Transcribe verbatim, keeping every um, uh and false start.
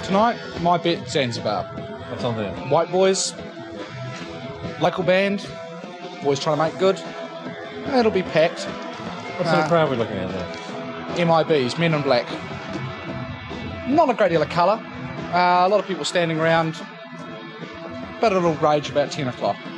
tonight, my bet Zanzibar. What's on there? White boys, local band, boys trying to make good. It'll be packed. What sort Uh, of crowd are we looking at there? M I Bs, men in black. Not a great deal of colour. Uh, a lot of people standing around, but it'll rage about ten o'clock.